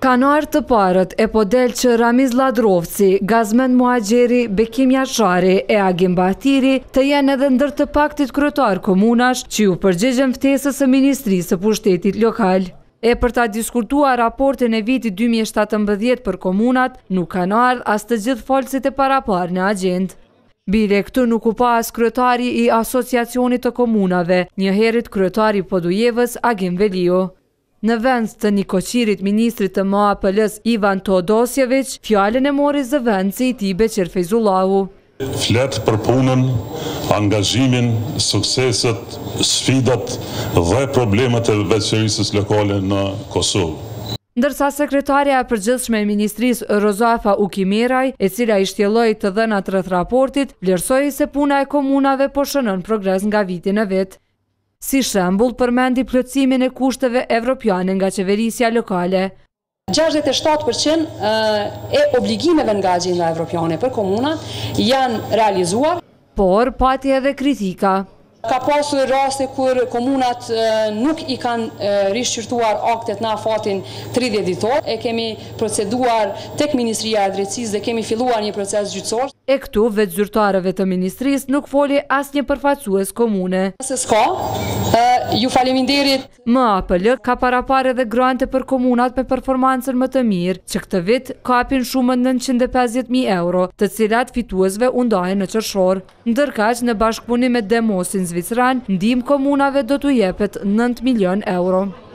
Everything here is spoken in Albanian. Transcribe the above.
Kanar të parët e podel që Ramiz Ladrovci, Gazmen Muhaxheri, Bekim Jashari e Agim Bahtiri të jenë edhe ndër të paktit kryetar komunash që ju përgjigjen ftesës së Ministrisë së Pushtetit Lokal. E për ta diskutuar raportin e vitit 2017 për komunat, nuk kanë ardhur as të gjithë folësit e parapar në agjendë. Bile këtu nuk u pa as kryetari i Asociacionit të Komunave, njëherët kryetari Podujevës Agim Velio. Në vend të Nikoqirit, ministrit të MAPL-s Ivan Todosjević, fjalën e mori zëvendësi i tij Beqir Fejzullahu. Flet për punën, angazhimin, sukseset, sfidat dhe problemet e veçërisë lokale në Kosovë. Ndërsa sekretarja e përgjithshme e Ministrisë Rozafa Ukimeraj, e cila i shtjelloi të dhënat rreth raportit, vlerësoi se puna e komunave po shënon progres nga viti në vit. Si shembull, përmendi plotësimin e kushteve evropiane nga qeverisja lokale. 67% e obligimeve nga agenda evropiane për komunat janë realizuar. Por pati edhe kritika. Ka pasur raste kur komunat nuk i kanë rishqyrtuar aktet në afatin 30 ditor. E kemi proceduar tek Ministria e Drejtësisë dhe kemi filluar një proces gjyqësor. E këtu vetë zyrtarëve të ministrisë nuk foli asnjë përfaqësues komune. Se s'ka, ju faleminderit. MAPL ka parapar edhe grante për komunat me performancën më të mirë, që këtë vit kapin shumën 950.000 euro, të cilat fituesve u ndahen në qershor. Ndërkaq, në bashkëpunim me Demosin Zvicran, ndihmë komunave do t'u jepet 9 milion euro.